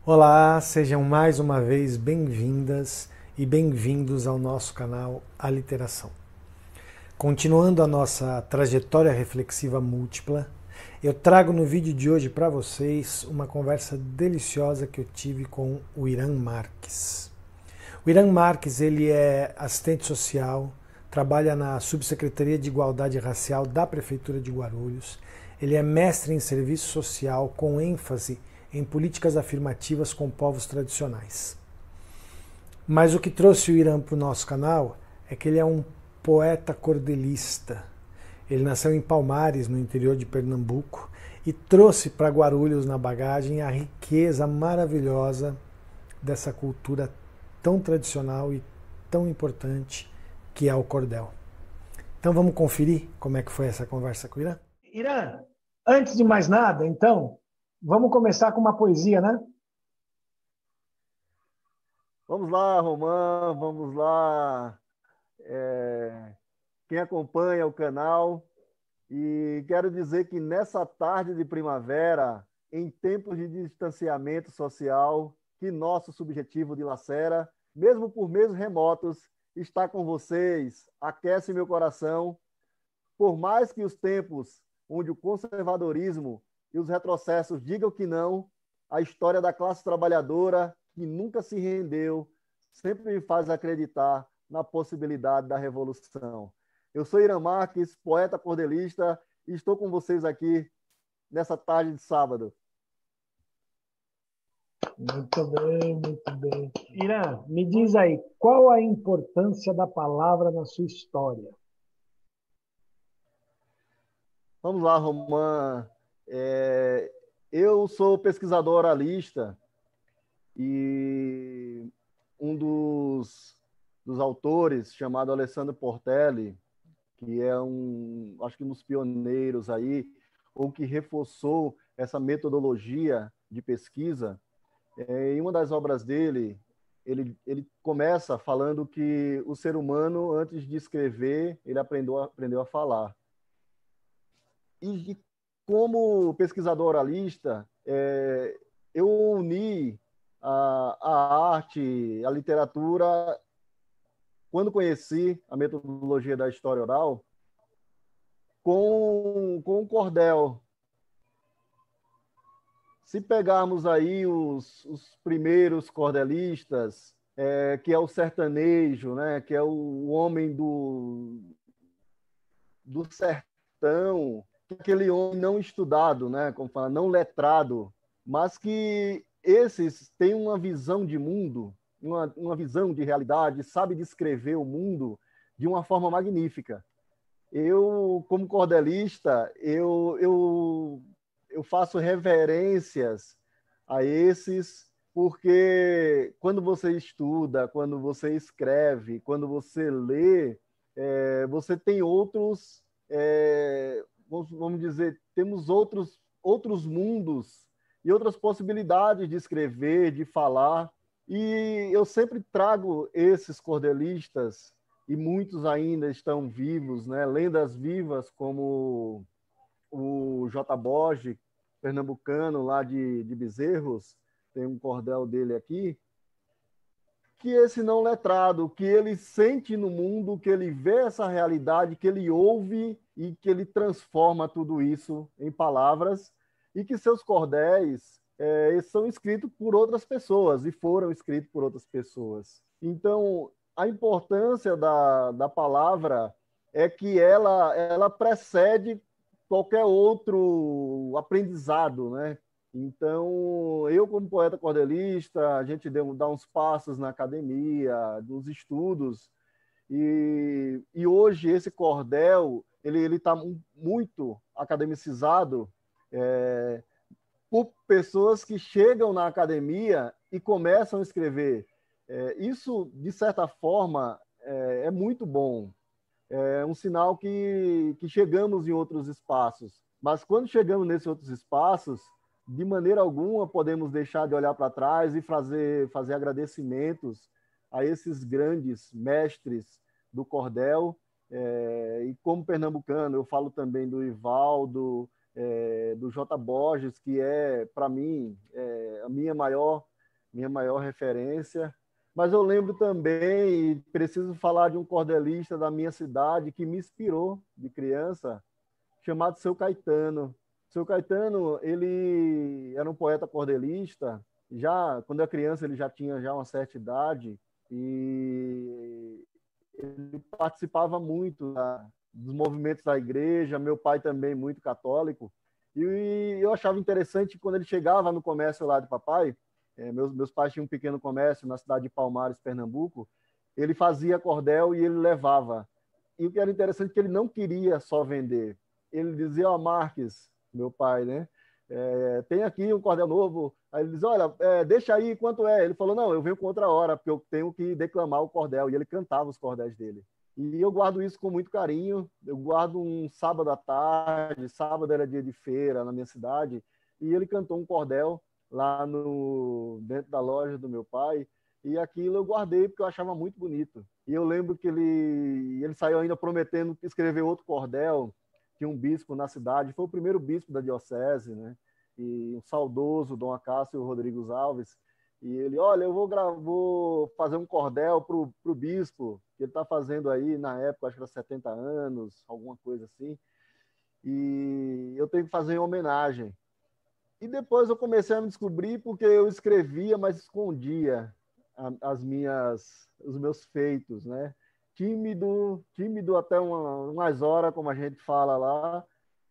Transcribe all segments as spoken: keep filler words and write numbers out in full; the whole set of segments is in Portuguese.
Olá, sejam mais uma vez bem-vindas e bem-vindos ao nosso canal Aliteração. Continuando a nossa trajetória reflexiva múltipla, eu trago no vídeo de hoje para vocês uma conversa deliciosa que eu tive com o Irã Marques. O Irã Marques, ele é assistente social, trabalha na Subsecretaria de Igualdade Racial da Prefeitura de Guarulhos. Ele é mestre em serviço social com ênfase em políticas afirmativas com povos tradicionais. Mas o que trouxe o Irã para o nosso canal é que ele é um poeta cordelista. Ele nasceu em Palmares, no interior de Pernambuco, e trouxe para Guarulhos na bagagem a riqueza maravilhosa dessa cultura tão tradicional e tão importante que é o cordel. Então vamos conferir como é que foi essa conversa com o Irã? Irã, antes de mais nada, então, vamos começar com uma poesia, né? Vamos lá, Romã, vamos lá. É, quem acompanha o canal. E quero dizer que nessa tarde de primavera, em tempos de distanciamento social, que nosso subjetivo de Lacera, mesmo por meios remotos, está com vocês, aquece meu coração. Por mais que os tempos onde o conservadorismo e os retrocessos digam que não, a história da classe trabalhadora, que nunca se rendeu, sempre me faz acreditar na possibilidade da revolução. Eu sou Irã Marques, poeta cordelista, e estou com vocês aqui nessa tarde de sábado. Muito bem, muito bem. Irã, me diz aí, qual a importância da palavra na sua história? Vamos lá, Romã. É, eu sou pesquisador oralista e um dos, dos autores, chamado Alessandro Portelli, que é um, acho que um dos pioneiros aí, ou que reforçou essa metodologia de pesquisa, é, em uma das obras dele, ele, ele começa falando que o ser humano, antes de escrever, ele aprendeu, aprendeu a falar. E, e como pesquisador oralista, é, eu uni a, a arte, a literatura, quando conheci a metodologia da história oral, com, com o cordel. Se pegarmos aí os, os primeiros cordelistas, é, que é o sertanejo, né, que é o, o homem do, do sertão, aquele homem não estudado, né, como fala, não letrado, mas que esses têm uma visão de mundo, uma, uma visão de realidade, sabe descrever o mundo de uma forma magnífica. Eu, como cordelista, eu, eu, eu faço reverências a esses, porque quando você estuda, quando você escreve, quando você lê, é, você tem outros, é, vamos dizer, temos outros, outros mundos e outras possibilidades de escrever, de falar. E eu sempre trago esses cordelistas, e muitos ainda estão vivos, né? Lendas vivas como o J. Borges, pernambucano lá de, de Bezerros, tem um cordel dele aqui, que esse não letrado, que ele sente no mundo, que ele vê essa realidade, que ele ouve e que ele transforma tudo isso em palavras, e que seus cordéis é, são escritos por outras pessoas e foram escritos por outras pessoas. Então, a importância da, da palavra é que ela, ela precede qualquer outro aprendizado, né? Então, eu como poeta cordelista, a gente deu, dá uns passos na academia, nos estudos, e, e hoje esse cordel, ele está muito academicizado, é, por pessoas que chegam na academia e começam a escrever. É, isso, de certa forma, é, é muito bom. É um sinal que, que chegamos em outros espaços. Mas quando chegamos nesses outros espaços, de maneira alguma podemos deixar de olhar para trás e fazer, fazer agradecimentos a esses grandes mestres do cordel. É, e como pernambucano, eu falo também do Ivaldo, é, do J. Borges, que é, para mim, é, a minha maior minha maior referência. Mas eu lembro também, e preciso falar de um cordelista da minha cidade que me inspirou de criança, chamado Seu Caetano. Seu Caetano, ele era um poeta cordelista. Já quando eu era criança, ele já tinha já uma certa idade e ele participava muito da, dos movimentos da igreja. Meu pai também muito católico. E eu achava interessante quando ele chegava no comércio lá de papai. É, meus, meus pais tinham um pequeno comércio na cidade de Palmares, Pernambuco. Ele fazia cordel e ele levava. E o que era interessante é que ele não queria só vender. Ele dizia, ó, oh, Marques, meu pai, né? É, tem aqui um cordel novo. Aí ele dizia, olha, é, deixa aí, quanto é? Ele falou, não, eu venho com outra hora, porque eu tenho que declamar o cordel. E ele cantava os cordéis dele. E eu guardo isso com muito carinho. Eu guardo um sábado à tarde, sábado era dia de feira na minha cidade, e ele cantou um cordel lá no, dentro da loja do meu pai, e aquilo eu guardei porque eu achava muito bonito. E eu lembro que ele, ele saiu ainda prometendo escrever outro cordel, tinha um bispo na cidade, foi o primeiro bispo da diocese, né? E um saudoso Dom Acácio Rodrigues Alves, e ele, olha, eu vou, vou fazer um cordel para o bispo, que ele está fazendo aí, na época, acho que era setenta anos, alguma coisa assim, e eu tenho que fazer em homenagem. E depois eu comecei a me descobrir porque eu escrevia, mas escondia as minhas, os meus feitos, né? Tímido, tímido até uma, umas horas, como a gente fala lá.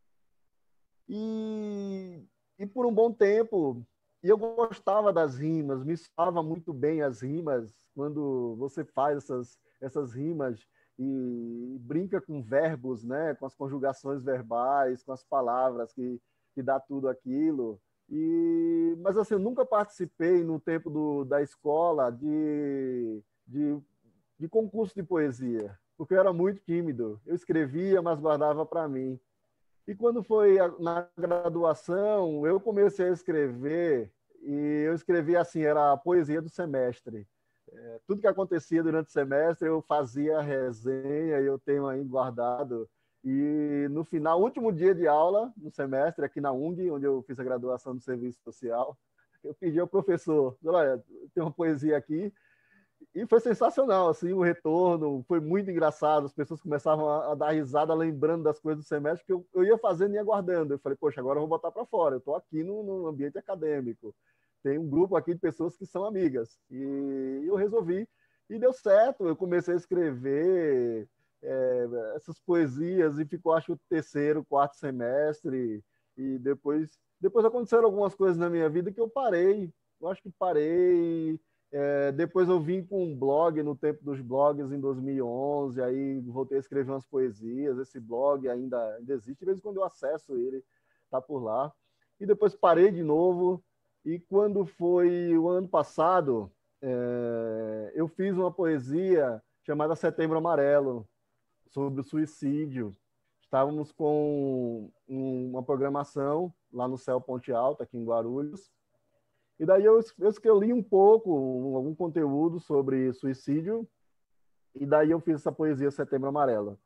E, e por um bom tempo, e eu gostava das rimas, me soava muito bem as rimas, quando você faz essas, essas rimas e brinca com verbos, né? Com as conjugações verbais, com as palavras que que dá tudo aquilo. E, mas assim, eu nunca participei no tempo do, da escola de, de, de concurso de poesia, porque eu era muito tímido. Eu escrevia, mas guardava para mim. E quando foi a, na graduação, eu comecei a escrever, e eu escrevi assim, era a poesia do semestre. É, tudo que acontecia durante o semestre, eu fazia resenha, e eu tenho aí guardado. E no final, último dia de aula, no semestre, aqui na U N G, onde eu fiz a graduação do Serviço Social, eu pedi ao professor, olha, tem uma poesia aqui, e foi sensacional, assim, o retorno, foi muito engraçado, as pessoas começavam a, a dar risada, lembrando das coisas do semestre, que eu, eu ia fazendo e ia guardando. Eu falei, poxa, agora eu vou botar para fora, eu estou aqui no, no ambiente acadêmico, tem um grupo aqui de pessoas que são amigas, e eu resolvi, e deu certo, eu comecei a escrever é, essas poesias, e ficou, acho, o terceiro, quarto semestre, e depois, depois aconteceram algumas coisas na minha vida que eu parei, eu acho que parei. É, depois eu vim com um blog no tempo dos blogs em dois mil e onze, aí voltei a escrever umas poesias, esse blog ainda, ainda existe, de vez em quando eu acesso ele, tá por lá. E depois parei de novo, e quando foi o ano passado, é, eu fiz uma poesia chamada Setembro Amarelo, sobre o suicídio. Estávamos com uma programação lá no Céu Ponte Alta, aqui em Guarulhos, e daí eu, eu li um pouco, um, algum conteúdo sobre suicídio, e daí eu fiz essa poesia Setembro Amarelo.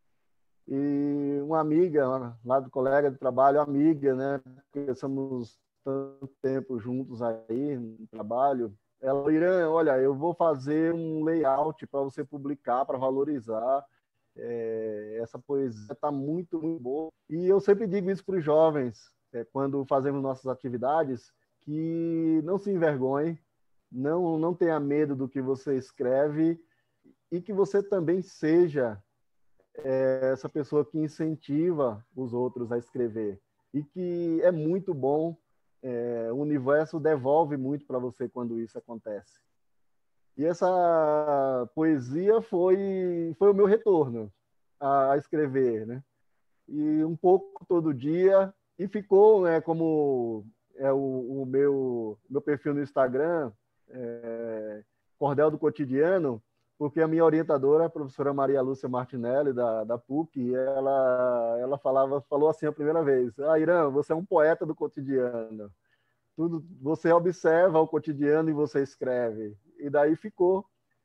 E uma amiga, lá do colega de trabalho, amiga, né, porque somos tanto tempo juntos aí no trabalho, ela, Irã, olha, eu vou fazer um layout para você publicar, para valorizar. É, essa poesia está muito, muito boa. E eu sempre digo isso para os jovens, é, quando fazemos nossas atividades, que não se envergonhe, não, não tenha medo do que você escreve e que você também seja é, essa pessoa que incentiva os outros a escrever. E que é muito bom, é, o universo devolve muito para você quando isso acontece. E essa poesia foi, foi o meu retorno a, a escrever, né? E um pouco todo dia, e ficou, né, como é o, o meu, meu perfil no Instagram, é, Cordel do Cotidiano, porque a minha orientadora, a professora Maria Lúcia Martinelli, da, da PUC, ela, ela falava, falou assim a primeira vez, ah, Irã, você é um poeta do cotidiano. Tudo, você observa o cotidiano e você escreve. E daí ficou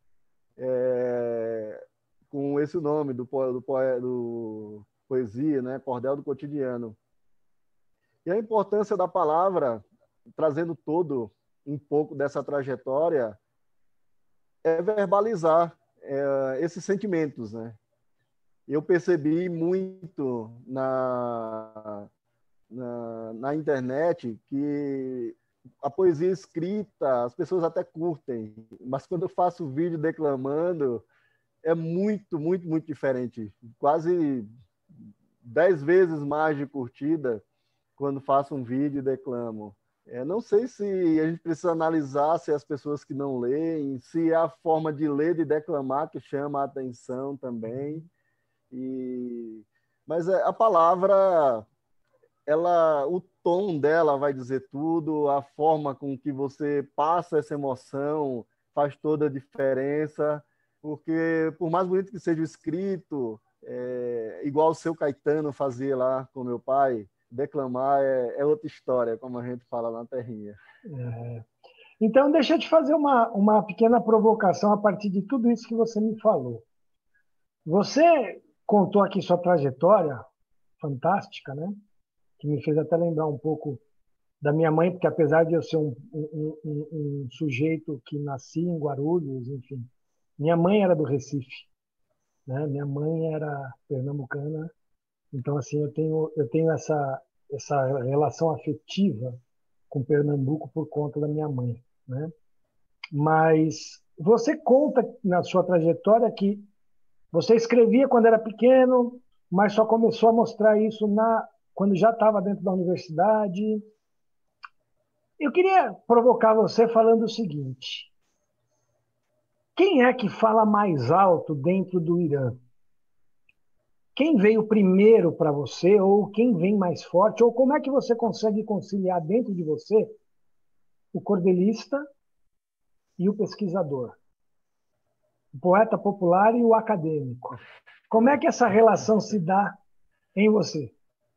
é, com esse nome do, do, do poesia, né? Cordel do Cotidiano. E a importância da palavra, trazendo todo um pouco dessa trajetória é verbalizar é, esses sentimentos, né? Eu percebi muito na, na, na internet que a poesia escrita, as pessoas até curtem, mas quando eu faço vídeo declamando, é muito, muito, muito diferente. Quase dez vezes mais de curtida quando faço um vídeo e declamo. É, não sei se a gente precisa analisar se as pessoas que não leem, se é a forma de ler, de declamar que chama a atenção também. E... Mas a palavra, ela, o tom dela vai dizer tudo, a forma com que você passa essa emoção faz toda a diferença, porque por mais bonito que seja o escrito, é, igual o seu Caetano fazia lá com meu pai, declamar é, é outra história, como a gente fala na terrinha. É. Então, deixa eu te fazer uma, uma pequena provocação a partir de tudo isso que você me falou. Você contou aqui sua trajetória fantástica, né? Que me fez até lembrar um pouco da minha mãe, porque apesar de eu ser um, um, um, um sujeito que nasci em Guarulhos, enfim, minha mãe era do Recife, né? Minha mãe era pernambucana, então assim eu tenho eu tenho essa essa relação afetiva com Pernambuco por conta da minha mãe, né? Mas você conta na sua trajetória que você escrevia quando era pequeno, mas só começou a mostrar isso na quando já estava dentro da universidade. Eu queria provocar você falando o seguinte: quem é que fala mais alto dentro do Irã? Quem veio primeiro para você, ou quem vem mais forte, ou como é que você consegue conciliar dentro de você o cordelista e o pesquisador, o poeta popular e o acadêmico? Como é que essa relação se dá em você?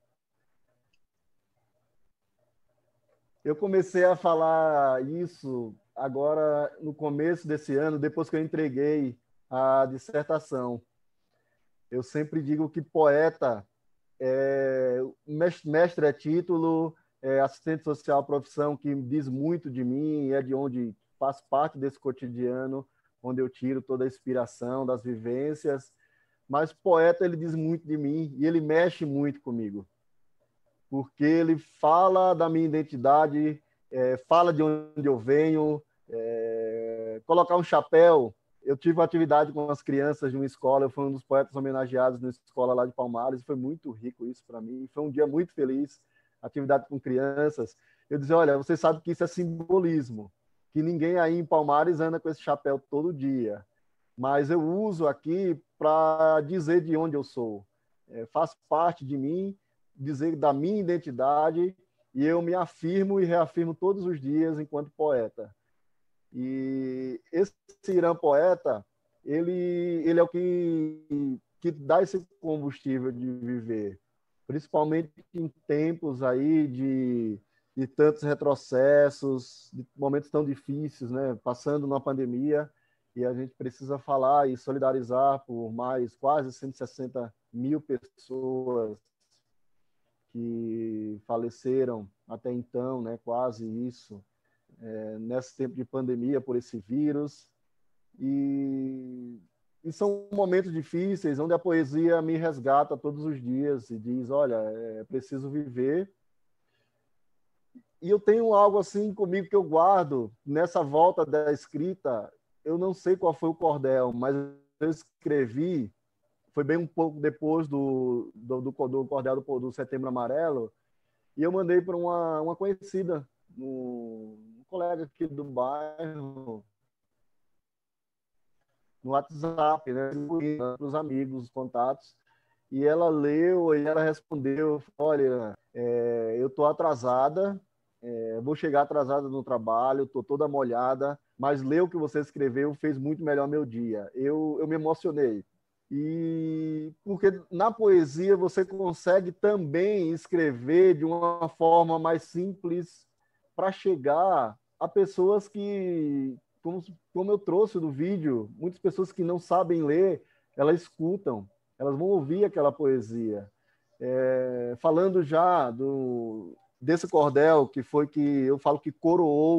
Eu comecei a falar isso agora no começo desse ano, depois que eu entreguei a dissertação. Eu sempre digo que poeta é mestre é título, é assistente social profissão que diz muito de mim, é de onde faz parte desse cotidiano, onde eu tiro toda a inspiração das vivências. Mas poeta, ele diz muito de mim e ele mexe muito comigo, porque ele fala da minha identidade, é, fala de onde eu venho, é, colocar um chapéu. Eu tive uma atividade com as crianças de uma escola, eu fui um dos poetas homenageados na escola lá de Palmares, e foi muito rico isso para mim, foi um dia muito feliz, atividade com crianças. Eu dizia, olha, você sabe que isso é simbolismo, que ninguém aí em Palmares anda com esse chapéu todo dia, mas eu uso aqui para dizer de onde eu sou. É, faz parte de mim, dizer da minha identidade, e eu me afirmo e reafirmo todos os dias enquanto poeta. E esse Irã poeta, ele, ele é o que, que dá esse combustível de viver, principalmente em tempos aí de, de tantos retrocessos, de momentos tão difíceis, né? Passando uma pandemia, e a gente precisa falar e solidarizar por mais quase cento e sessenta mil pessoas que faleceram até então, né? Quase isso. É, nesse tempo de pandemia por esse vírus, e, e são momentos difíceis onde a poesia me resgata todos os dias e diz, olha, é preciso viver. E eu tenho algo assim comigo que eu guardo nessa volta da escrita. Eu não sei qual foi o cordel, mas eu escrevi, foi bem um pouco depois do, do, do, do cordel do, do Setembro Amarelo, e eu mandei para uma, uma conhecida, no, um colega aqui do bairro, no WhatsApp, né, para os amigos, os contatos, e ela leu e ela respondeu, olha, é, eu estou atrasada, é, vou chegar atrasada no trabalho, estou toda molhada, mas ler o que você escreveu fez muito melhor meu dia. Eu, eu me emocionei. E porque na poesia você consegue também escrever de uma forma mais simples para chegar a pessoas que, como, como eu trouxe do vídeo, muitas pessoas que não sabem ler, elas escutam, elas vão ouvir aquela poesia. É, falando já do, desse cordel, que foi que eu falo que coroou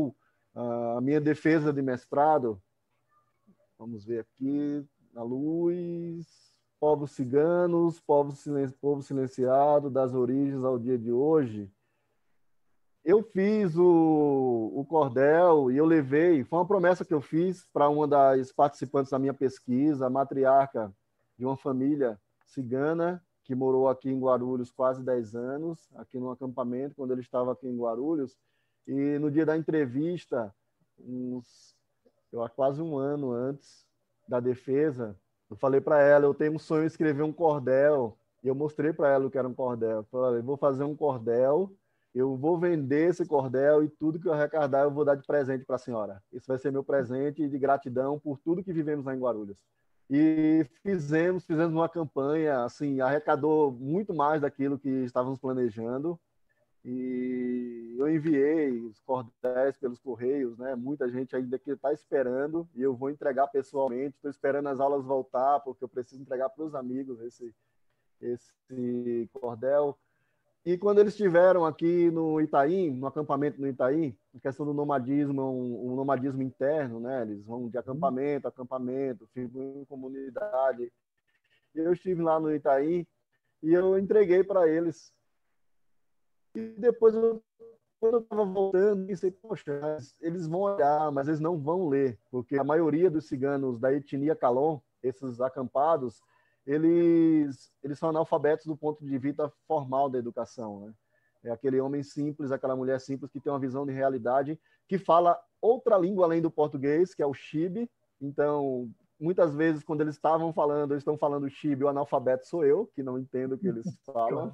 A minha defesa de mestrado, vamos ver aqui, na luz, povos ciganos, povo, silen povo silenciado, das origens ao dia de hoje. Eu fiz o, o cordel e eu levei, foi uma promessa que eu fiz para uma das participantes da minha pesquisa, a matriarca de uma família cigana, que morou aqui em Guarulhos quase dez anos, aqui no acampamento, quando ele estava aqui em Guarulhos. E no dia da entrevista, uns, eu acho quase um ano antes da defesa, eu falei para ela, eu tenho um sonho de escrever um cordel, e eu mostrei para ela o que era um cordel. Eu falei, eu vou fazer um cordel, eu vou vender esse cordel e tudo que eu arrecadar eu vou dar de presente para a senhora. Esse vai ser meu presente de gratidão por tudo que vivemos lá em Guarulhos. E fizemos, fizemos uma campanha, assim, arrecadou muito mais daquilo que estávamos planejando. E eu enviei os cordéis pelos correios, né? Muita gente ainda que está esperando e eu vou entregar pessoalmente. Estou esperando as aulas voltar porque eu preciso entregar para os amigos esse esse cordel. E quando eles estiveram aqui no Itaim, no acampamento no Itaim, a questão do nomadismo, um, um nomadismo interno, né? Eles vão de acampamento a acampamento, ficam em comunidade. E eu estive lá no Itaim e eu entreguei para eles. E depois, eu, quando eu estava voltando, pensei, poxa, eles vão olhar, mas eles não vão ler, porque a maioria dos ciganos da etnia Calon, esses acampados, eles, eles são analfabetos do ponto de vista formal da educação, né? É aquele homem simples, aquela mulher simples que tem uma visão de realidade, que fala outra língua além do português, que é o Xibe. Então, muitas vezes, quando eles estavam falando, eles estão falando Xibe, o analfabeto sou eu, que não entendo o que eles falam.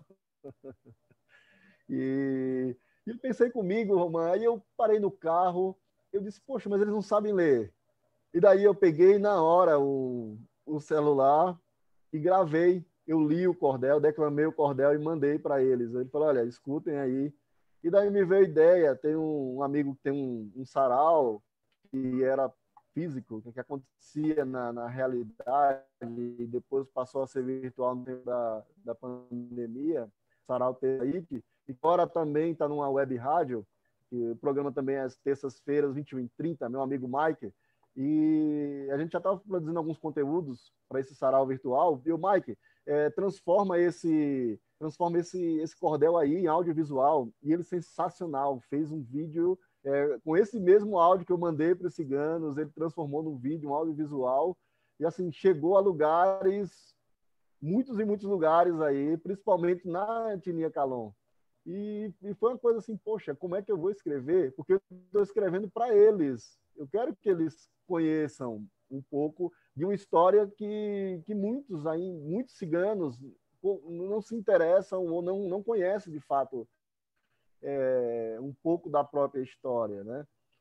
E, e eu pensei comigo, Romã, aí eu parei no carro, eu disse, poxa, mas eles não sabem ler. E daí eu peguei na hora o, o celular e gravei. Eu li o cordel, declamei o cordel e mandei para eles. Ele falou, olha, escutem aí. E daí me veio a ideia, tem um, um amigo que tem um, um sarau, que era físico, que acontecia na, na realidade, e depois passou a ser virtual no tempo da, da pandemia, sarau T I P, e agora também está numa web rádio, que o programa também é às terças-feiras, vinte e um e trinta, meu amigo Mike, e a gente já estava produzindo alguns conteúdos para esse sarau virtual, e o Mike, é, transforma esse transforma esse, esse cordel aí em audiovisual, e ele é sensacional, fez um vídeo é, com esse mesmo áudio que eu mandei para os ciganos, ele transformou num vídeo, um audiovisual, e assim, chegou a lugares, muitos e muitos lugares aí, principalmente na etnia Calon. E, e foi uma coisa assim, poxa, como é que eu vou escrever? Porque eu estou escrevendo para eles. Eu quero que eles conheçam um pouco de uma história que, que muitos aí, muitos ciganos não se interessam ou não, não conhecem de fato é, um pouco da própria história, né?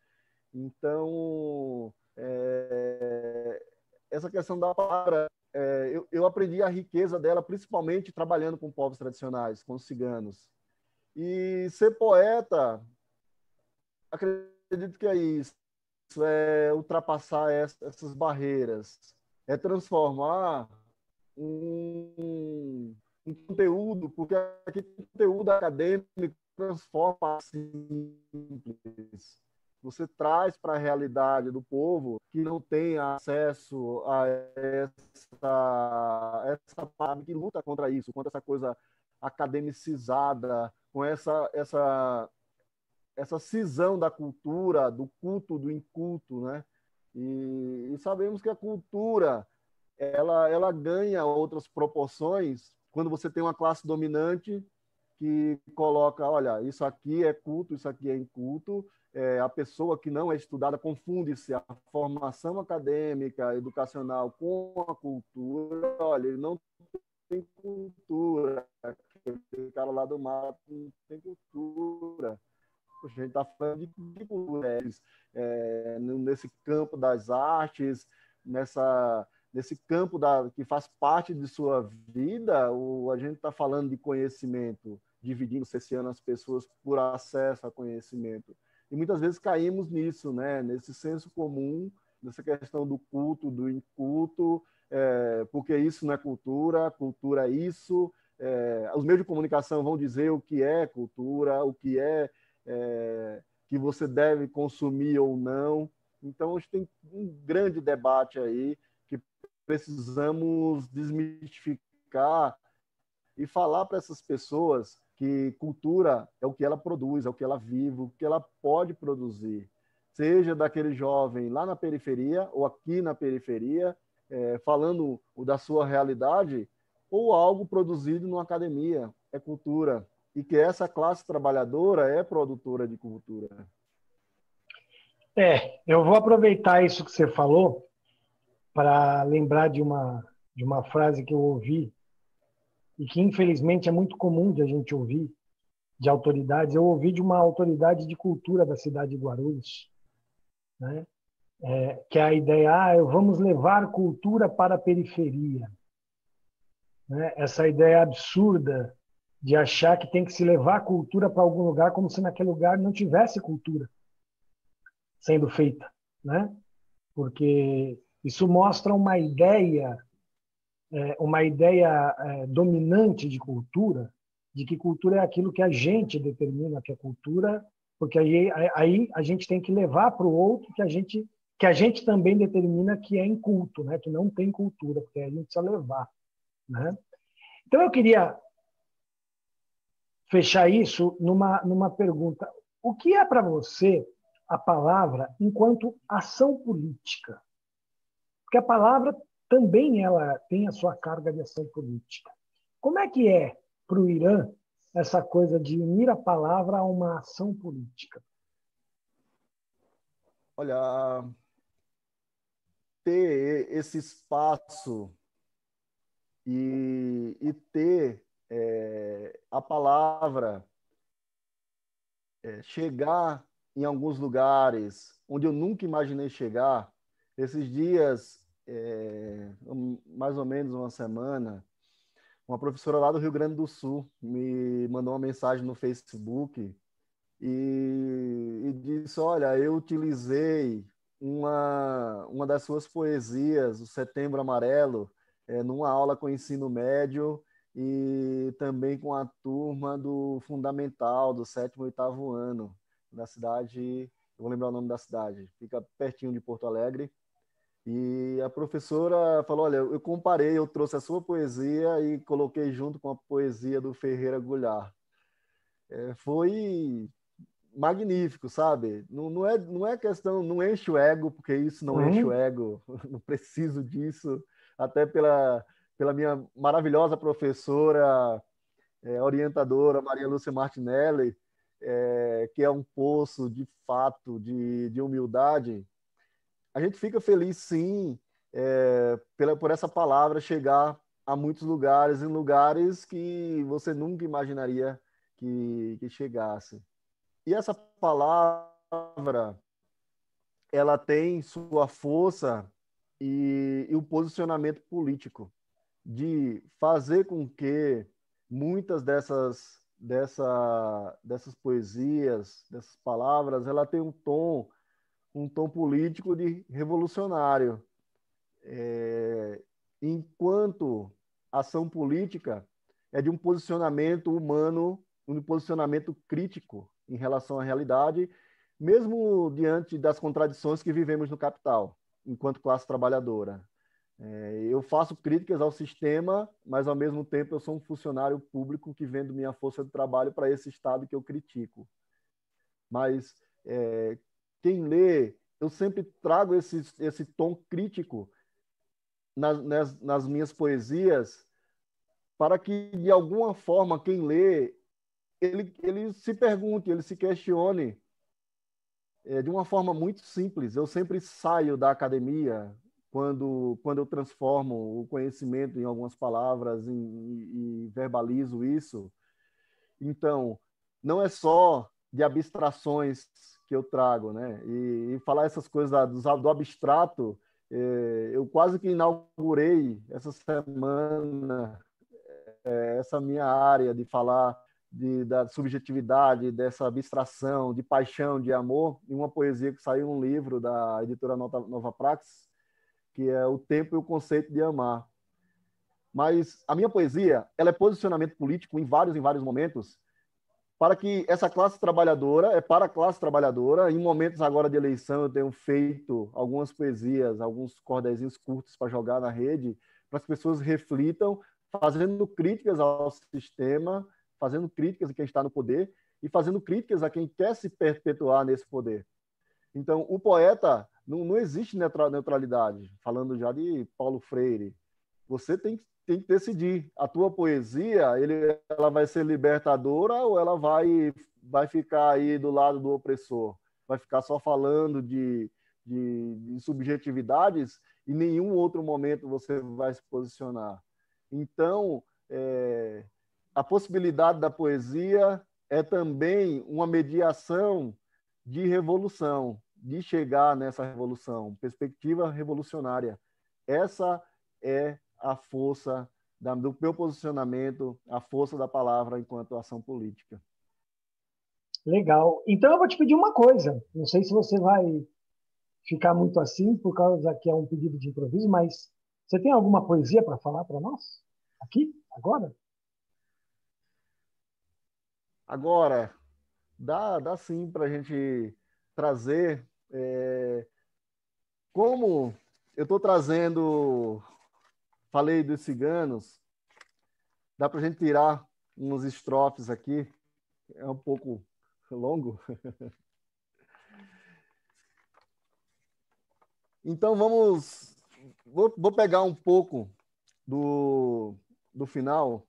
Então, é, essa questão da palavra, é, eu, eu aprendi a riqueza dela principalmente trabalhando com povos tradicionais, com os ciganos. E ser poeta, acredito que é isso, é ultrapassar essas barreiras, é transformar um, um conteúdo, porque aqui conteúdo acadêmico transforma simples. Você traz para a realidade do povo que não tem acesso a essa, essa parte que luta contra isso, contra essa coisa academicizada, com essa, essa, essa cisão da cultura, do culto, do inculto, né? E, e sabemos que a cultura ela, ela ganha outras proporções quando você tem uma classe dominante que coloca, olha, isso aqui é culto, isso aqui é inculto, é, a pessoa que não é estudada confunde-se a formação acadêmica, educacional com a cultura, olha, ele não tem cultura, aquele cara lá do mato não tem cultura. Poxa, a gente está falando de, de cultura, é, nesse campo das artes, nessa nesse campo da, que faz parte de sua vida, o, a gente está falando de conhecimento, dividindo, cerceando as pessoas por acesso a conhecimento. E muitas vezes caímos nisso, né? Nesse senso comum, nessa questão do culto, do inculto, é, porque isso não é cultura, cultura é isso. É, os meios de comunicação vão dizer o que é cultura, o que é, é que você deve consumir ou não. Então, a gente tem um grande debate aí que precisamos desmistificar e falar para essas pessoas que cultura é o que ela produz, é o que ela vive, o que ela pode produzir. Seja daquele jovem lá na periferia ou aqui na periferia, é, falando da sua realidade, ou algo produzido numa academia. É cultura. E que essa classe trabalhadora é produtora de cultura. É, eu vou aproveitar isso que você falou para lembrar de uma, de uma frase que eu ouvi e que, infelizmente, é muito comum de a gente ouvir de autoridades. Eu ouvi de uma autoridade de cultura da cidade de Guarulhos, né? É, que é a ideia, ah, vamos levar cultura para a periferia. Né? Essa ideia absurda de achar que tem que se levar cultura para algum lugar como se naquele lugar não tivesse cultura sendo feita, né? Porque isso mostra uma ideia, é, uma ideia é, dominante de cultura, de que cultura é aquilo que a gente determina que é cultura, porque aí, aí a gente tem que levar para o outro que a gente que a gente também determina que é inculto, né? Que não tem cultura, porque a gente precisa levar, né? Então eu queria fechar isso numa numa pergunta: o que é para você a palavra enquanto ação política? Porque a palavra também ela tem a sua carga de ação política. Como é que é para o Irã essa coisa de unir a palavra a uma ação política? Olha, ter esse espaço e, e ter é, a palavra é, chegar em alguns lugares onde eu nunca imaginei chegar. Esses dias, é, mais ou menos uma semana, uma professora lá do Rio Grande do Sul me mandou uma mensagem no Facebook e, e disse: olha, eu utilizei uma, uma das suas poesias, o Setembro Amarelo, é, numa aula com ensino médio e também com a turma do fundamental, do sétimo e oitavo ano, da cidade, eu vou lembrar o nome da cidade, fica pertinho de Porto Alegre. E a professora falou: olha, eu comparei, eu trouxe a sua poesia e coloquei junto com a poesia do Ferreira Goulart. É, foi magnífico, sabe? Não, não, é, não é questão, não enche o ego, porque isso não enche o Uhum. ego, não preciso disso, até pela, pela minha maravilhosa professora, é, orientadora, Maria Lúcia Martinelli, é, que é um poço de fato, de, de humildade. A gente fica feliz, sim, é, pela, por essa palavra chegar a muitos lugares, em lugares que você nunca imaginaria que, que chegasse. E essa palavra, ela tem sua força e, e o posicionamento político de fazer com que muitas dessas, dessa, dessas poesias, dessas palavras, ela tem um tom, um tom político de revolucionário. É, enquanto ação política é de um posicionamento humano, um posicionamento crítico em relação à realidade, mesmo diante das contradições que vivemos no capital, enquanto classe trabalhadora. É, eu faço críticas ao sistema, mas ao mesmo tempo eu sou um funcionário público que vendo minha força de trabalho para esse Estado que eu critico. Mas é, quem lê, eu sempre trago esse, esse tom crítico nas, nas, nas minhas poesias, para que, de alguma forma, quem lê, ele, ele se pergunte, ele se questione, é, de uma forma muito simples. Eu sempre saio da academia quando, quando eu transformo o conhecimento em algumas palavras e, e verbalizo isso. Então, não é só de abstrações que eu trago, né? E, e falar essas coisas do, do abstrato, é, eu quase que inaugurei essa semana é, essa minha área de falar de, da subjetividade, dessa abstração, de paixão, de amor, em uma poesia que saiu um livro da editora Nova, Nova Praxis, que é O Tempo e o Conceito de Amar. Mas a minha poesia, ela é posicionamento político em vários, em vários momentos, para que essa classe trabalhadora, é para a classe trabalhadora, em momentos agora de eleição eu tenho feito algumas poesias, alguns cordéis curtos para jogar na rede, para as pessoas reflitam, fazendo críticas ao sistema, fazendo críticas a quem está no poder e fazendo críticas a quem quer se perpetuar nesse poder. Então, o poeta, não, não existe neutralidade, falando já de Paulo Freire. Você tem, tem que decidir. A tua poesia, ele, ela vai ser libertadora ou ela vai, vai ficar aí do lado do opressor? Vai ficar só falando de, de, de subjetividades e em nenhum outro momento você vai se posicionar. Então, é, a possibilidade da poesia é também uma mediação de revolução, de chegar nessa revolução, perspectiva revolucionária. Essa é a força da, do meu posicionamento, a força da palavra enquanto ação política. Legal. Então eu vou te pedir uma coisa. Não sei se você vai ficar muito assim, por causa que é um pedido de improviso, mas você tem alguma poesia para falar para nós? Aqui? Agora? Agora, dá, dá sim para a gente trazer. É, como eu estou trazendo, falei dos ciganos, dá para a gente tirar uns estrofes aqui, é um pouco longo. Então vamos, vou, vou pegar um pouco do, do final.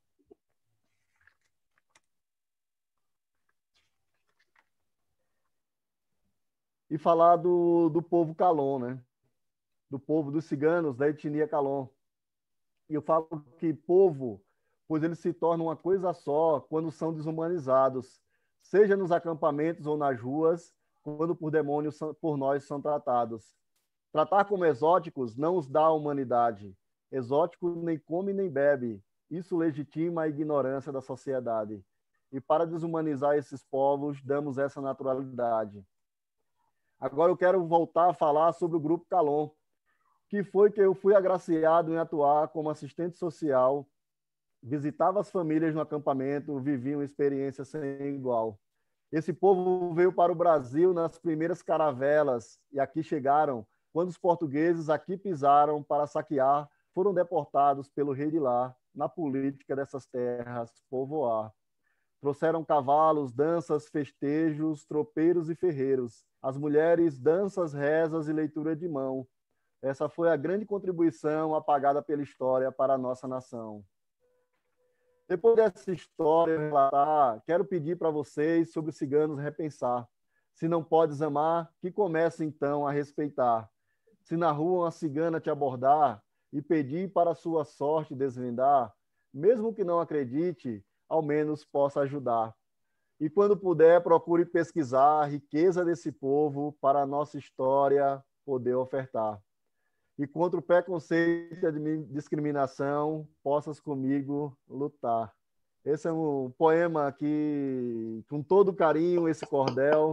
E falar do, do povo Calon, né? Do povo dos ciganos, da etnia Calon. E eu falo que povo, pois eles se tornam uma coisa só quando são desumanizados, seja nos acampamentos ou nas ruas, quando por demônios por nós são tratados. Tratar como exóticos não os dá a humanidade. Exótico nem come nem bebe. Isso legitima a ignorância da sociedade. E para desumanizar esses povos, damos essa naturalidade. Agora eu quero voltar a falar sobre o Grupo Calon, que foi que eu fui agraciado em atuar como assistente social, visitava as famílias no acampamento, vivia uma experiência sem igual. Esse povo veio para o Brasil nas primeiras caravelas e aqui chegaram quando os portugueses aqui pisaram para saquear, foram deportados pelo rei de lá, na política dessas terras, povoar. Trouxeram cavalos, danças, festejos, tropeiros e ferreiros. As mulheres, danças, rezas e leitura de mão. Essa foi a grande contribuição apagada pela história para a nossa nação. Depois dessa história relatar, quero pedir para vocês sobre os ciganos repensar. Se não podes amar, que comece então a respeitar. Se na rua uma cigana te abordar e pedir para sua sorte desvendar, mesmo que não acredite, ao menos possa ajudar. E quando puder, procure pesquisar a riqueza desse povo para a nossa história poder ofertar. E contra o preconceito e a discriminação, possas comigo lutar. Esse é um poema que, com todo carinho, esse cordel,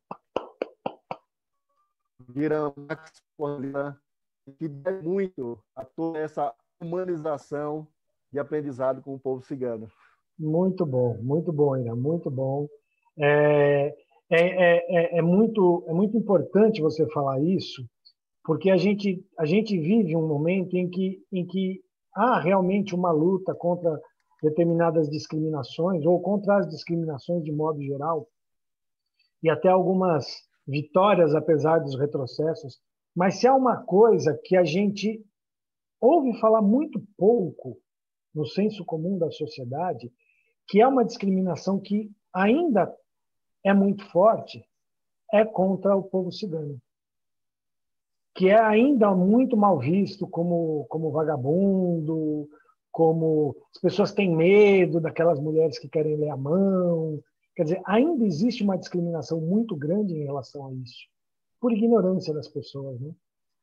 vira Max Corlina, que deve muito a toda essa humanização de aprendizado com o povo cigano. Muito bom, muito bom, Ira, muito bom. É, é, é, é, muito, é muito importante você falar isso, porque a gente, a gente vive um momento em que, em que há realmente uma luta contra determinadas discriminações, ou contra as discriminações de modo geral, e até algumas vitórias, apesar dos retrocessos. Mas se há uma coisa que a gente ouve falar muito pouco no senso comum da sociedade, que é uma discriminação que ainda é muito forte, é contra o povo cigano, que é ainda muito mal visto como, como vagabundo, como as pessoas têm medo daquelas mulheres que querem ler a mão. Quer dizer, ainda existe uma discriminação muito grande em relação a isso, por ignorância das pessoas, né?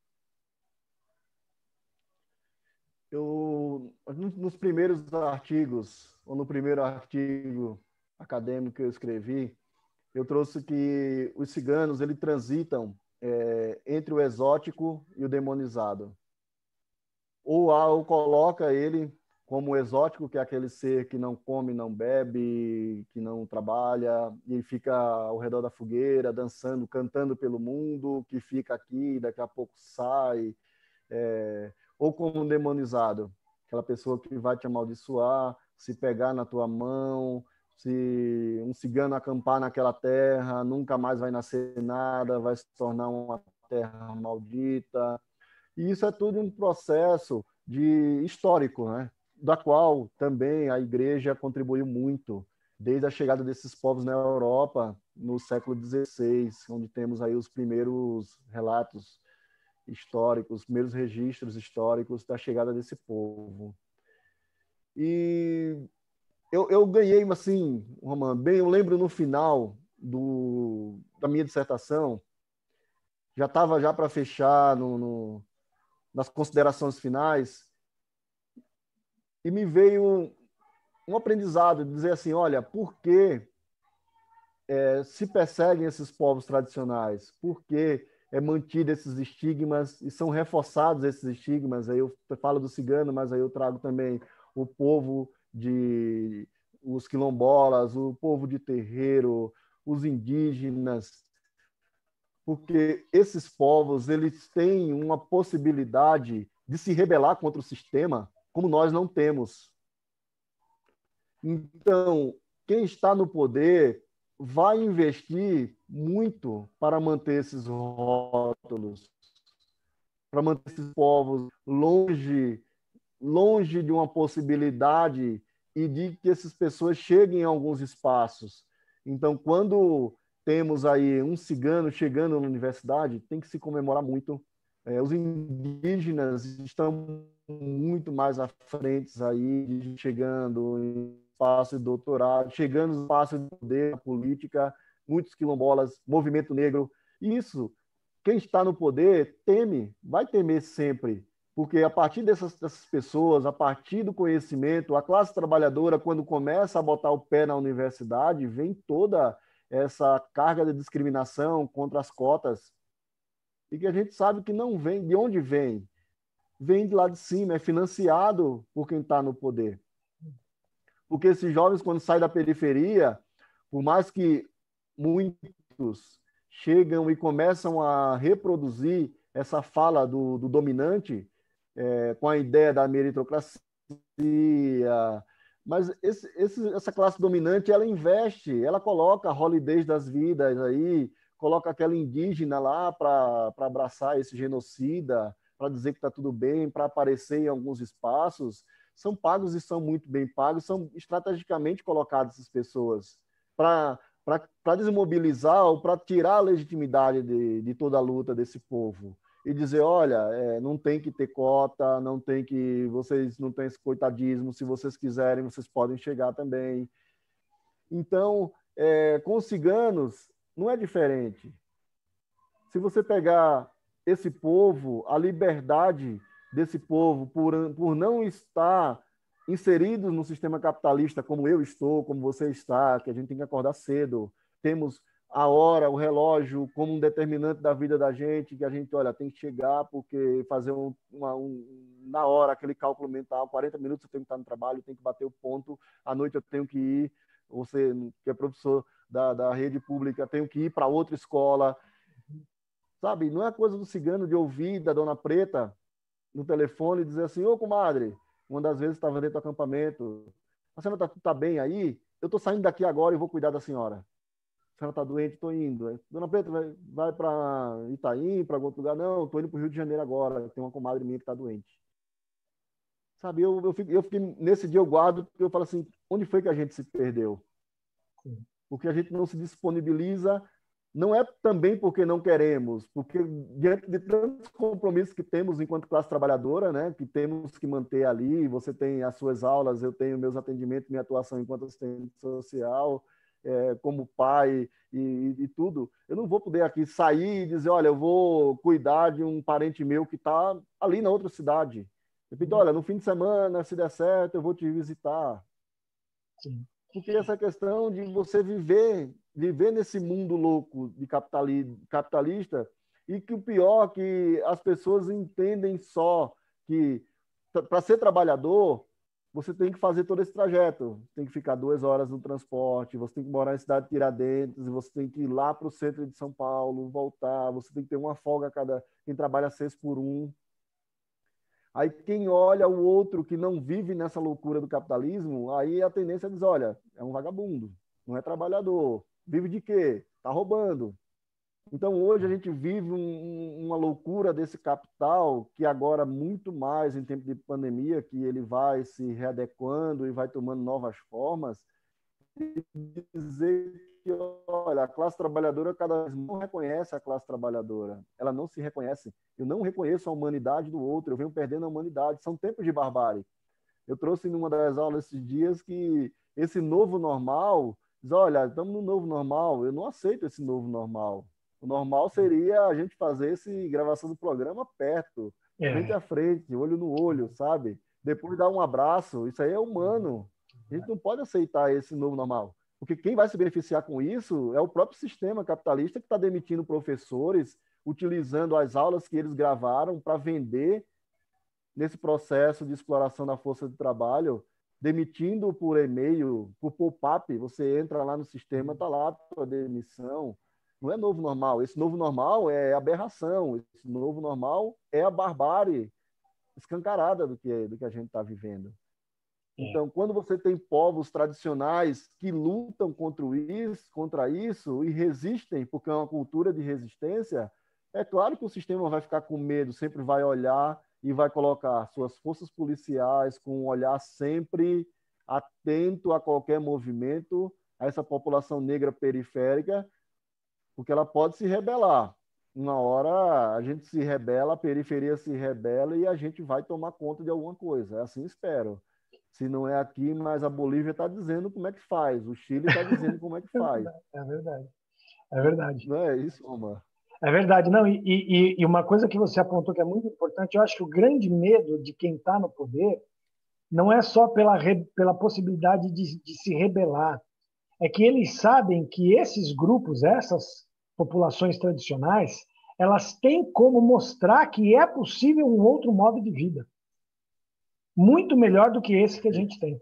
Eu, nos primeiros artigos, ou no primeiro artigo acadêmico que eu escrevi, eu trouxe que os ciganos eles transitam é, entre o exótico e o demonizado. Ou, ou coloca ele como o exótico, que é aquele ser que não come, não bebe, que não trabalha, e fica ao redor da fogueira, dançando, cantando pelo mundo, que fica aqui, daqui a pouco sai, é, ou como um demonizado, aquela pessoa que vai te amaldiçoar, se pegar na tua mão, se um cigano acampar naquela terra, nunca mais vai nascer nada, vai se tornar uma terra maldita. E isso é tudo um processo de histórico, né? Da qual também a igreja contribuiu muito, desde a chegada desses povos na Europa, no século dezesseis, onde temos aí os primeiros relatos históricos, os primeiros registros históricos da chegada desse povo. E eu, eu ganhei, assim, Romano, bem, eu lembro no final do, da minha dissertação, já estava já para fechar no, no, nas considerações finais, e me veio um, um aprendizado de dizer assim, olha, por que é, se perseguem esses povos tradicionais? Por que é mantido esses estigmas e são reforçados esses estigmas? Aí eu falo do cigano, mas aí eu trago também o povo de os quilombolas, o povo de terreiro, os indígenas, porque esses povos eles têm uma possibilidade de se rebelar contra o sistema como nós não temos. Então, quem está no poder vai investir muito para manter esses rótulos, para manter esses povos longe, longe de uma possibilidade e de que essas pessoas cheguem a alguns espaços. Então, quando temos aí um cigano chegando na universidade, tem que se comemorar muito. É, os indígenas estão muito mais à frente aí, chegando em espaço de doutorado, chegando no espaço de poder, política, muitos quilombolas, movimento negro. Isso, quem está no poder teme, vai temer sempre, porque a partir dessas, dessas pessoas, a partir do conhecimento, a classe trabalhadora, quando começa a botar o pé na universidade, vem toda essa carga de discriminação contra as cotas, e que a gente sabe que não vem. De onde vem? Vem de lá de cima, é financiado por quem está no poder. Porque esses jovens, quando saem da periferia, por mais que muitos chegam e começam a reproduzir essa fala do, do dominante, é, com a ideia da meritocracia, mas esse, esse, essa classe dominante, ela investe, ela coloca a holidays das vidas aí, coloca aquela indígena lá para abraçar esse genocida, para dizer que está tudo bem, para aparecer em alguns espaços, são pagos e são muito bem pagos, são estrategicamente colocadas essas pessoas para desmobilizar ou para tirar a legitimidade de, de toda a luta desse povo e dizer, olha, é, não tem que ter cota, não tem que, vocês não têm esse coitadismo, se vocês quiserem, vocês podem chegar também. Então, é, com os ciganos, não é diferente. Se você pegar esse povo, a liberdade desse povo por, por não estar inseridos no sistema capitalista como eu estou, como você está, que a gente tem que acordar cedo, temos a hora, o relógio como um determinante da vida da gente, que a gente, olha, tem que chegar porque fazer um, uma, um, na hora aquele cálculo mental, quarenta minutos eu tenho que estar no trabalho, eu tenho que bater o ponto, à noite eu tenho que ir, você que é professor da, da rede pública, tenho que ir para outra escola, sabe? Não é coisa do cigano de ouvir da dona Preta no telefone e dizer assim, ô comadre, uma das vezes estava dentro do acampamento, a senhora está tá bem aí? Eu estou saindo daqui agora e vou cuidar da senhora. A senhora está doente, estou indo. Dona Preta, vai, vai para Itaim, para algum outro lugar? Não, estou indo para o Rio de Janeiro agora, tem uma comadre minha que está doente. Sabe, eu, eu, fiquei, eu fiquei, nesse dia eu guardo, porque eu falo assim, onde foi que a gente se perdeu? Porque a gente não se disponibiliza. Não é também porque não queremos, porque diante de tantos compromissos que temos enquanto classe trabalhadora, né, que temos que manter ali, você tem as suas aulas, eu tenho meus atendimentos, minha atuação enquanto assistente social, é, como pai e, e tudo, eu não vou poder aqui sair e dizer, olha, eu vou cuidar de um parente meu que está ali na outra cidade. Eu pedi, olha, no fim de semana, se der certo, eu vou te visitar. Sim. Porque essa questão de você viver, viver nesse mundo louco de capitalista e que o pior que as pessoas entendem só que para ser trabalhador você tem que fazer todo esse trajeto. Tem que ficar duas horas no transporte, você tem que morar na cidade de Tiradentes, você tem que ir lá para o centro de São Paulo, voltar, você tem que ter uma folga a cada... Quem trabalha seis por um. Aí quem olha o outro que não vive nessa loucura do capitalismo, aí a tendência é dizer, olha, é um vagabundo, não é trabalhador. Vive de quê? Tá roubando. Então, hoje a gente vive um, uma loucura desse capital que agora, muito mais em tempo de pandemia, que ele vai se readequando e vai tomando novas formas, dizer que, olha, a classe trabalhadora cada vez não reconhece a classe trabalhadora. Ela não se reconhece. Eu não reconheço a humanidade do outro, eu venho perdendo a humanidade. São tempos de barbárie. Eu trouxe numa das aulas esses dias que esse novo normal, diz, olha, estamos no novo normal, eu não aceito esse novo normal. O normal seria a gente fazer essa gravação do programa perto, frente É, a frente, olho no olho, sabe? Depois dar um abraço, isso aí é humano. A gente não pode aceitar esse novo normal. Porque quem vai se beneficiar com isso é o próprio sistema capitalista que está demitindo professores, utilizando as aulas que eles gravaram para vender nesse processo de exploração da força de trabalho, demitindo por e-mail, por pop-up, você entra lá no sistema, está lá a sua demissão. Não é novo normal. Esse novo normal é aberração. Esse novo normal é a barbárie escancarada do que, do que a gente está vivendo. é. Então, quando você tem povos tradicionais que lutam contra isso, contra isso e resistem, porque é uma cultura de resistência, é claro que o sistema vai ficar com medo, sempre vai olhar e vai colocar suas forças policiais com um olhar sempre atento a qualquer movimento a essa população negra periférica, porque ela pode se rebelar. Uma hora a gente se rebela, a periferia se rebela e a gente vai tomar conta de alguma coisa. É assim espero. Se não é aqui, mas a Bolívia está dizendo como é que faz, o Chile está dizendo como é que faz. É verdade. É verdade. Não é isso, Omar? É verdade. Não, e, e, e uma coisa que você apontou que é muito importante, eu acho que o grande medo de quem está no poder não é só pela, re, pela possibilidade de, de se rebelar, é que eles sabem que esses grupos, essas populações tradicionais, elas têm como mostrar que é possível um outro modo de vida, muito melhor do que esse que a gente tem,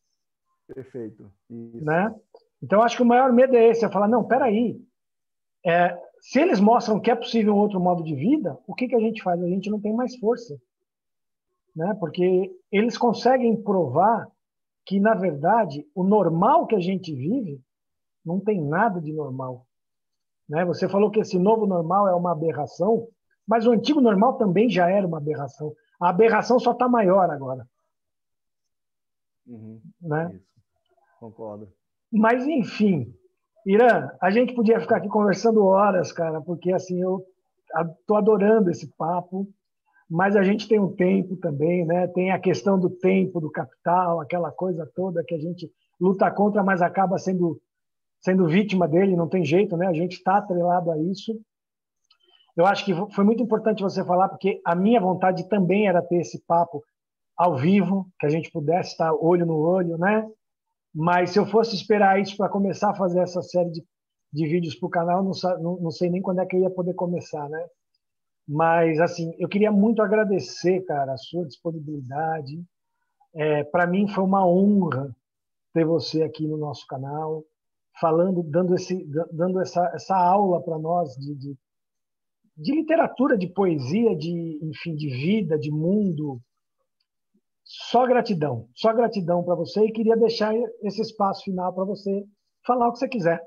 Perfeito. Isso. né? Então, acho que o maior medo é esse, é falar, não, peraí, é, se eles mostram que é possível um outro modo de vida, o que, que a gente faz? A gente não tem mais força, né? Porque eles conseguem provar que, na verdade, o normal que a gente vive não tem nada de normal. Né? Você falou que esse novo normal é uma aberração, mas o antigo normal também já era uma aberração. A aberração só está maior agora. Uhum. Né? Isso. Concordo. Mas, enfim, Irã, a gente podia ficar aqui conversando horas, cara, porque assim, eu estou adorando esse papo, mas a gente tem um tempo também, né? Tem a questão do tempo, do capital, aquela coisa toda que a gente luta contra, mas acaba sendo, sendo vítima dele, não tem jeito, né? A gente está atrelado a isso. Eu acho que foi muito importante você falar, porque a minha vontade também era ter esse papo ao vivo, que a gente pudesse estar olho no olho, né? Mas se eu fosse esperar isso para começar a fazer essa série de, de vídeos para o canal, não, não, não sei nem quando é que eu ia poder começar, né? Mas, assim, eu queria muito agradecer, cara, a sua disponibilidade. É, para mim foi uma honra ter você aqui no nosso canal, falando, dando, esse, dando essa, essa aula para nós de, de de literatura, de poesia, de, enfim, de vida, de mundo. Só gratidão, só gratidão para você e queria deixar esse espaço final para você falar o que você quiser.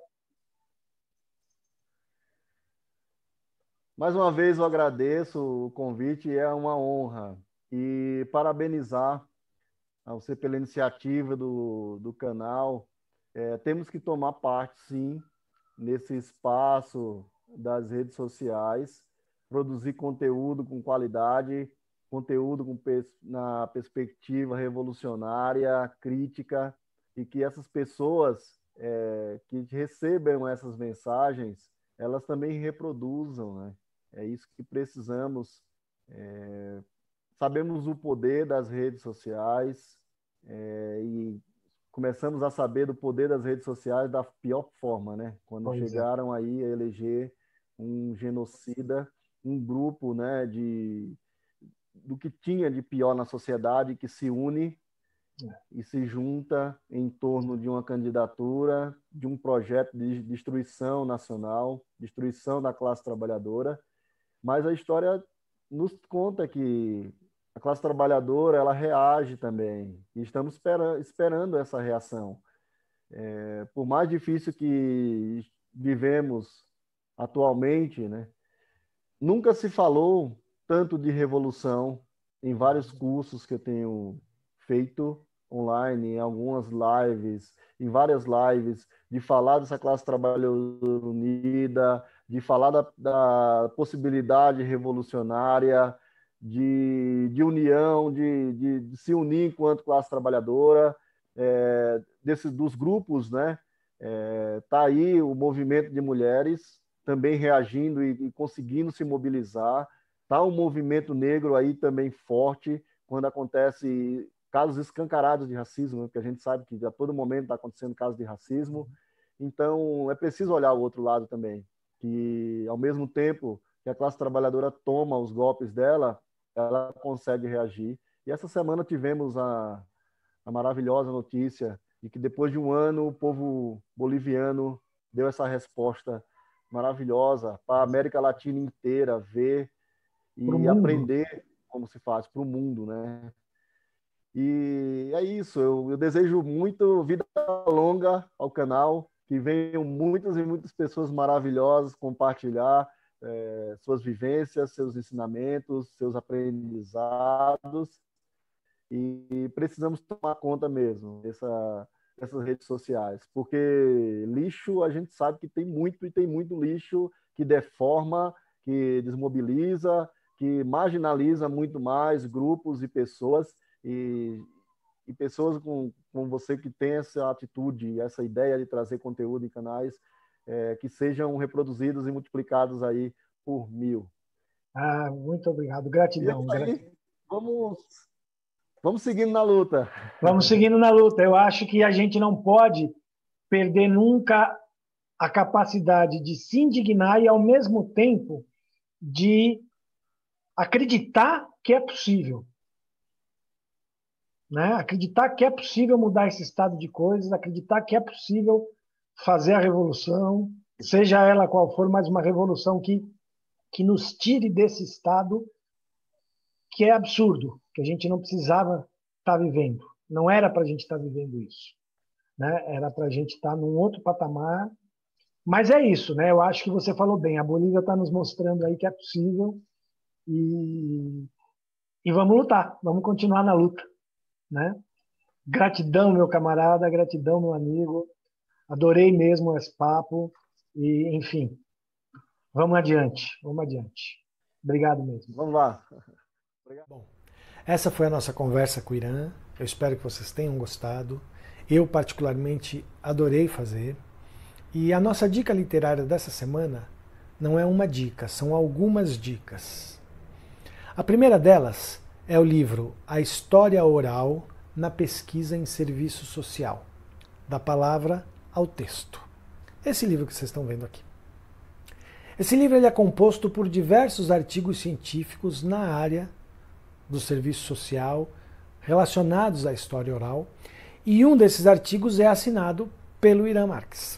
Mais uma vez eu agradeço o convite, é uma honra. E parabenizar a você pela iniciativa do, do canal. É, temos que tomar parte, sim, nesse espaço das redes sociais, produzir conteúdo com qualidade, conteúdo com, na perspectiva revolucionária, crítica, e que essas pessoas é, que recebam essas mensagens, elas também reproduzam, né? É isso que precisamos. É, sabemos o poder das redes sociais é, e começamos a saber do poder das redes sociais da pior forma, né? Quando Pois é. chegaram aí a eleger um genocida, um grupo, né, de do que tinha de pior na sociedade que se une e se junta em torno de uma candidatura, de um projeto de destruição nacional, destruição da classe trabalhadora. Mas a história nos conta que a classe trabalhadora ela reage também, e estamos espera, esperando essa reação. É, por mais difícil que vivemos atualmente, né, nunca se falou tanto de revolução em vários cursos que eu tenho feito online, em algumas lives, em várias lives, de falar dessa classe trabalhadora unida, de falar da, da possibilidade revolucionária, de, de união, de, de, de se unir enquanto classe trabalhadora, é, desse, dos grupos, né? Está é, aí o movimento de mulheres também reagindo e, e conseguindo se mobilizar. Está um movimento negro aí também forte, quando acontece casos escancarados de racismo, porque a gente sabe que a todo momento está acontecendo casos de racismo. Então, é preciso olhar o outro lado também, que ao mesmo tempo que a classe trabalhadora toma os golpes dela, ela consegue reagir. E essa semana tivemos a, a maravilhosa notícia de que depois de um ano o povo boliviano deu essa resposta maravilhosa para a América Latina inteira ver e aprender como se faz para o mundo, né? E é isso, eu, eu desejo muito vida longa ao canal, que venham muitas e muitas pessoas maravilhosas compartilhar é, suas vivências, seus ensinamentos, seus aprendizados, e precisamos tomar conta mesmo dessa, dessas redes sociais, porque lixo a gente sabe que tem muito, e tem muito lixo que deforma, que desmobiliza, que marginaliza muito mais grupos e pessoas, e, e pessoas com, com você que tem essa atitude, essa ideia de trazer conteúdo em canais é, que sejam reproduzidos e multiplicados aí por mil. Ah, muito obrigado, gratidão. E aí, vamos, vamos seguindo na luta. Vamos seguindo na luta. Eu acho que a gente não pode perder nunca a capacidade de se indignar e, ao mesmo tempo, de acreditar que é possível. Né? Acreditar que é possível mudar esse estado de coisas, acreditar que é possível fazer a revolução, seja ela qual for, mas uma revolução que, que nos tire desse estado que é absurdo, que a gente não precisava estar vivendo. Não era para a gente estar vivendo isso. Né? Era para a gente estar num outro patamar. Mas é isso, né? Eu acho que você falou bem. A Bolívia está nos mostrando aí que é possível e, e vamos lutar, vamos continuar na luta. Né? Gratidão, meu camarada, gratidão, meu amigo. Adorei mesmo esse papo. E, enfim, vamos adiante, vamos adiante. Obrigado mesmo. Vamos lá. Obrigado. Bom, essa foi a nossa conversa com o Irã. Eu espero que vocês tenham gostado. Eu, particularmente, adorei fazer. E a nossa dica literária dessa semana não é uma dica, são algumas dicas. A primeira delas é o livro A História Oral na Pesquisa em Serviço Social, da palavra ao texto. Esse livro que vocês estão vendo aqui. Esse livro ele é composto por diversos artigos científicos na área do serviço social relacionados à história oral, e um desses artigos é assinado pelo Irã Marques.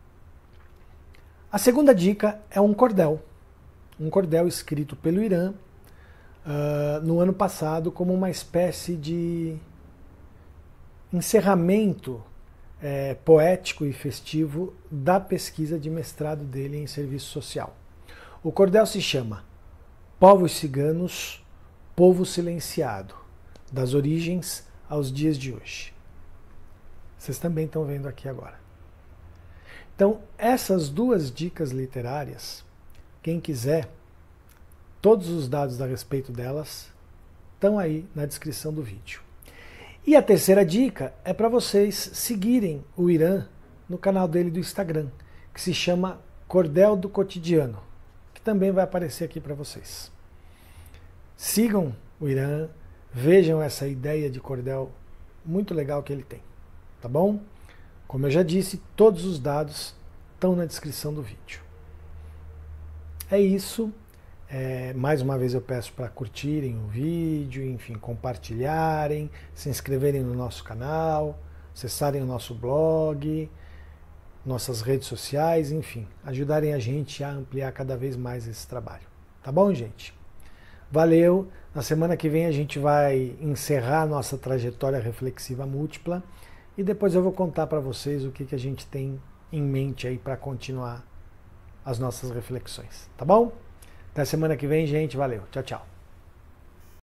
A segunda dica é um cordel, um cordel escrito pelo Irã Uh, no ano passado como uma espécie de encerramento é, poético e festivo da pesquisa de mestrado dele em serviço social. O cordel se chama Povos Ciganos, Povo Silenciado, das origens aos dias de hoje. Vocês também estão vendo aqui agora. Então, essas duas dicas literárias, quem quiser, todos os dados a respeito delas estão aí na descrição do vídeo. E a terceira dica é para vocês seguirem o Irã no canal dele do Instagram, que se chama Cordel do Cotidiano, que também vai aparecer aqui para vocês. Sigam o Irã, vejam essa ideia de cordel muito legal que ele tem, tá bom? Como eu já disse, todos os dados estão na descrição do vídeo. É isso. É, mais uma vez eu peço para curtirem o vídeo, enfim, compartilharem, se inscreverem no nosso canal, acessarem o nosso blog, nossas redes sociais, enfim, ajudarem a gente a ampliar cada vez mais esse trabalho. Tá bom, gente? Valeu! Na semana que vem a gente vai encerrar a nossa trajetória reflexiva múltipla e depois eu vou contar para vocês o que, que a gente tem em mente aí para continuar as nossas reflexões. Tá bom? Até semana que vem, gente. Valeu. Tchau, tchau.